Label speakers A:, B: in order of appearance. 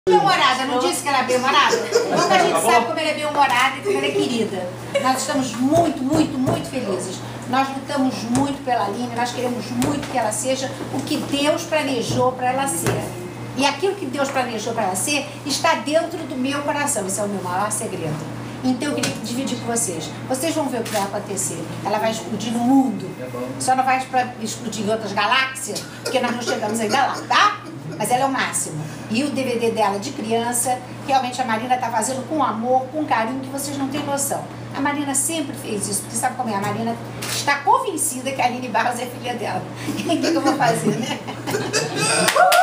A: Bem-humorada, não disse que ela é bem-humorada? Como a gente sabe como ela é bem-humorada e como ela é querida. Nós estamos muito, muito, muito felizes. Nós lutamos muito pela Aline, nós queremos muito que ela seja o que Deus planejou para ela ser. E aquilo que Deus planejou para ela ser está dentro do meu coração. Esse é o meu maior segredo. Então eu queria dividir com vocês. Vocês vão ver o que vai acontecer. Ela vai explodir no mundo. Só não vai explodir em outras galáxias, porque nós não chegamos ainda lá, tá? Mas ela é o máximo. E o DVD dela de criança, realmente a Marina está fazendo com amor, com carinho, que vocês não têm noção. A Marina sempre fez isso, porque sabe como é? A Marina está convencida que a Aline Barros é filha dela. E o que eu vou fazer, né?